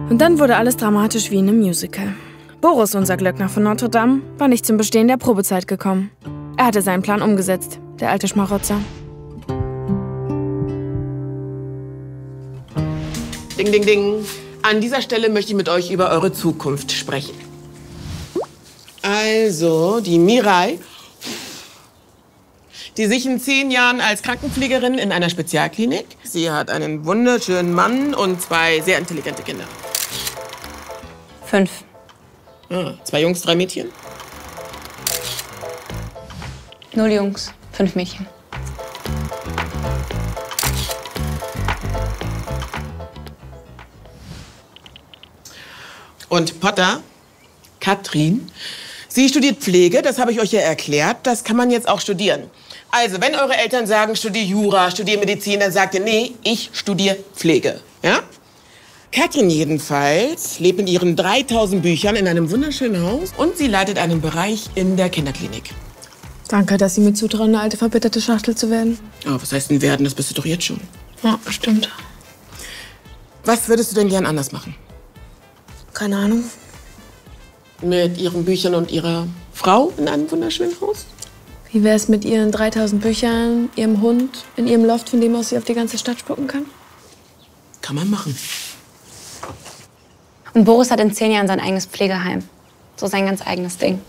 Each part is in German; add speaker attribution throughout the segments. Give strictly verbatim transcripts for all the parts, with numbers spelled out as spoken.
Speaker 1: Und dann wurde alles dramatisch wie in einem Musical. Boris, unser Glöckner von Notre Dame, war nicht zum Bestehen der Probezeit gekommen. Er hatte seinen Plan umgesetzt, der alte Schmarotzer.
Speaker 2: Ding, ding, ding. An dieser Stelle möchte ich mit euch über eure Zukunft sprechen. Also, die Mirai, die sich in zehn Jahren als Krankenpflegerin in einer Spezialklinik. Sie hat einen wunderschönen Mann und zwei sehr intelligente Kinder.
Speaker 3: Fünf.
Speaker 2: Ah, zwei Jungs, drei Mädchen.
Speaker 3: Null Jungs, fünf Mädchen.
Speaker 2: Und Potter, Katrin, sie studiert Pflege, das habe ich euch ja erklärt. Das kann man jetzt auch studieren. Also, wenn eure Eltern sagen, studier Jura, studier Medizin, dann sagt ihr, nee, ich studiere Pflege. Ja? Katrin jedenfalls lebt in ihren dreitausend Büchern in einem wunderschönen Haus und sie leitet einen Bereich in der Kinderklinik.
Speaker 1: Danke, dass Sie mir zutrauen, eine alte, verbitterte Schachtel zu werden.
Speaker 2: Oh, was heißt denn werden? Das bist du doch jetzt schon.
Speaker 1: Ja, stimmt.
Speaker 2: Was würdest du denn gern anders machen?
Speaker 1: Keine Ahnung.
Speaker 2: Mit ihren Büchern und ihrer Frau in einem wunderschönen Haus?
Speaker 1: Wie wäre es mit Ihren dreitausend Büchern, Ihrem Hund, in Ihrem Loft, von dem aus sie auf die ganze Stadt spucken kann?
Speaker 2: Kann man machen.
Speaker 3: Und Boris hat in zehn Jahren sein eigenes Pflegeheim. So sein ganz eigenes Ding.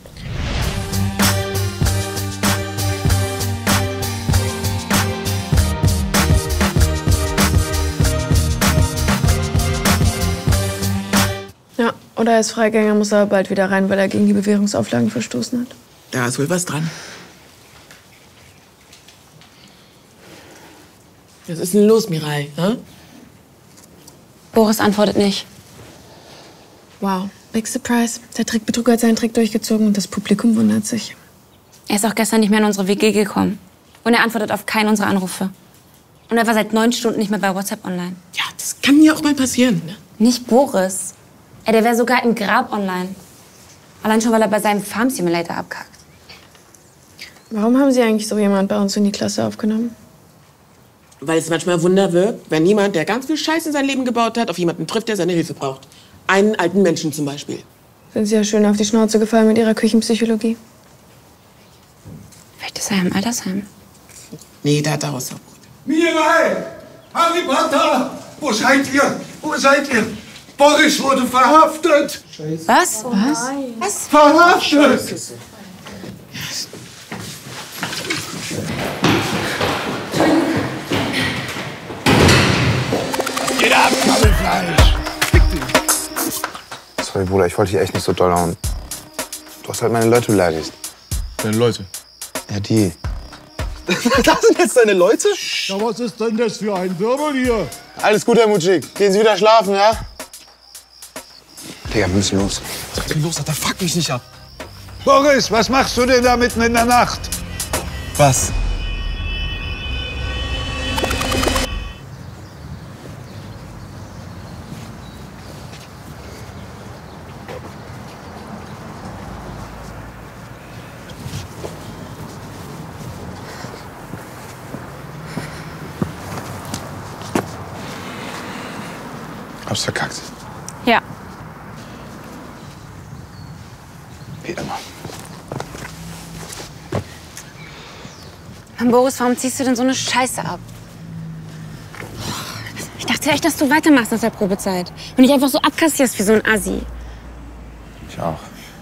Speaker 1: Ja, oder er ist Freigänger, muss aber bald wieder rein, weil er gegen die Bewährungsauflagen verstoßen hat.
Speaker 2: Da ist wohl was dran. Was ist denn los, Mirai? Hm?
Speaker 3: Boris antwortet nicht.
Speaker 1: Wow, big surprise. Der Trickbetrüger hat seinen Trick durchgezogen und das Publikum wundert sich.
Speaker 3: Er ist auch gestern nicht mehr in unsere W G gekommen. Und er antwortet auf keinen unserer Anrufe. Und er war seit neun Stunden nicht mehr bei WhatsApp online.
Speaker 2: Ja, das kann ja auch mal passieren, ne?
Speaker 3: Nicht Boris. Ey, der wäre sogar im Grab online. Allein schon, weil er bei seinem Farm Simulator abkackt.
Speaker 1: Warum haben Sie eigentlich so jemand bei uns in die Klasse aufgenommen?
Speaker 2: Weil es manchmal Wunder wirkt, wenn jemand, der ganz viel Scheiß in sein Leben gebaut hat, auf jemanden trifft, der seine Hilfe braucht. Einen alten Menschen zum Beispiel.
Speaker 1: Sind Sie ja schön auf die Schnauze gefallen mit Ihrer Küchenpsychologie.
Speaker 3: Vielleicht ist er im Altersheim.
Speaker 2: Nee, da hat er Hausverbot.
Speaker 4: Mirai! Harry Potter! Wo seid ihr? Wo seid ihr? Boris wurde verhaftet!
Speaker 3: Scheiße. Was?
Speaker 1: Oh,
Speaker 3: Was?
Speaker 1: Was?
Speaker 4: Verhaftet!
Speaker 5: Geht ab, Kabelfleisch! Sorry, Bruder, ich wollte dich echt nicht so doll hauen. Du hast halt meine Leute beleidigt.
Speaker 6: Deine Leute?
Speaker 5: Ja, die. Das sind jetzt deine Leute?
Speaker 4: Ja, was ist denn das für ein Wirbel hier?
Speaker 5: Alles gut, Herr Mutschik. Gehen Sie wieder schlafen, ja? Digga, wir müssen los.
Speaker 6: Was ist denn los, Alter? Fuck mich nicht ab.
Speaker 4: Boris, was machst du denn da mitten in der Nacht?
Speaker 6: Was?
Speaker 5: Hab's verkackt.
Speaker 3: Ja.
Speaker 5: Wie immer.
Speaker 3: Mann, Boris, warum ziehst du denn so eine Scheiße ab? Ich dachte echt, dass du weitermachst nach der Probezeit. Und nicht einfach so abkassierst wie so ein Assi.
Speaker 5: Ich auch.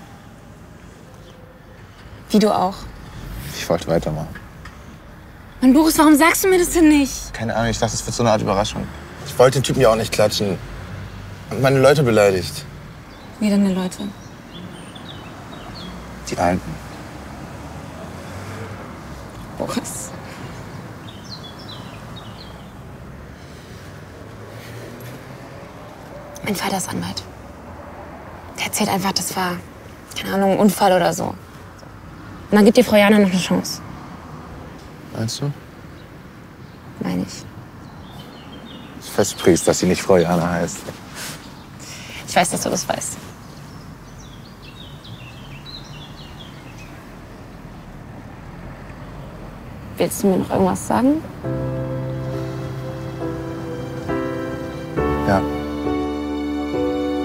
Speaker 3: Wie du auch.
Speaker 5: Ich wollte weitermachen.
Speaker 3: Mann, Boris, warum sagst du mir das denn nicht?
Speaker 5: Keine Ahnung, ich dachte, es wird so eine Art Überraschung. Ich wollte den Typen ja auch nicht klatschen. Und meine Leute beleidigt.
Speaker 3: Wie deine Leute?
Speaker 5: Die Alten.
Speaker 3: Boris. Mein Vater ist Anwalt. Der erzählt einfach, das war, keine Ahnung, ein Unfall oder so. Und dann gibt dir Frau Jana noch eine Chance.
Speaker 5: Meinst du?
Speaker 3: Meine ich.
Speaker 5: Ich versprich's, dass sie nicht Frau Jana heißt.
Speaker 3: Ich weiß, dass du das weißt. Willst du mir noch irgendwas sagen?
Speaker 5: Ja.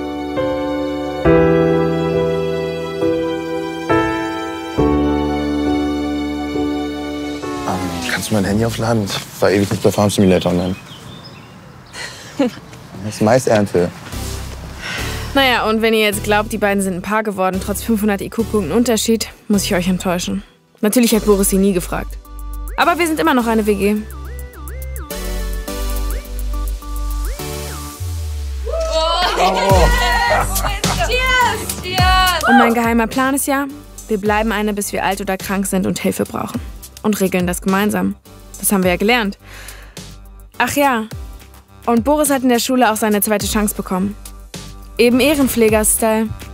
Speaker 5: Kannst du mein Handy aufladen? Ich war ewig nicht bei Farm Simulator online. Das ist Maisernte.
Speaker 1: Naja, und wenn ihr jetzt glaubt, die beiden sind ein Paar geworden, trotz fünfhundert I Q-Punkten Unterschied, muss ich euch enttäuschen. Natürlich hat Boris sie nie gefragt. Aber wir sind immer noch eine W G. Und mein geheimer Plan ist ja, wir bleiben eine, bis wir alt oder krank sind und Hilfe brauchen. Und regeln das gemeinsam. Das haben wir ja gelernt. Ach ja, und Boris hat in der Schule auch seine zweite Chance bekommen. Eben Ehrenpfleger-Style.